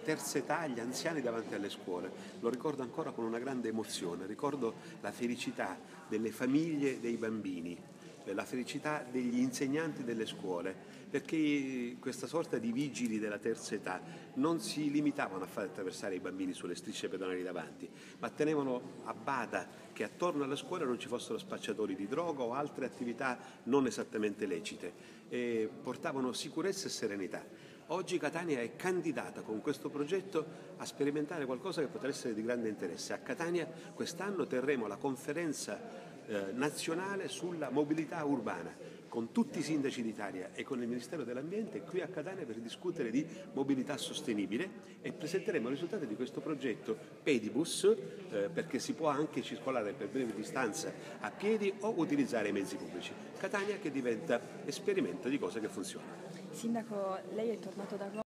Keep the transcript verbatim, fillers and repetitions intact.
terza età, gli anziani davanti alle scuole. Lo ricordo ancora con una grande emozione, ricordo la felicità delle famiglie dei bambini, la felicità degli insegnanti delle scuole, perché questa sorta di vigili della terza età non si limitavano a far attraversare i bambini sulle strisce pedonali davanti, ma tenevano a bada che attorno alla scuola non ci fossero spacciatori di droga o altre attività non esattamente lecite, e portavano sicurezza e serenità. Oggi Catania è candidata con questo progetto a sperimentare qualcosa che potrà essere di grande interesse. A Catania quest'anno terremo la conferenza eh, nazionale sulla mobilità urbana con tutti i sindaci d'Italia e con il Ministero dell'Ambiente qui a Catania per discutere di mobilità sostenibile, e presenteremo i risultati di questo progetto Pedibus, eh, perché si può anche circolare per breve distanza a piedi o utilizzare i mezzi pubblici. Catania che diventa esperimento di cose che funzionano. Sindaco, lei è tornato da Roma.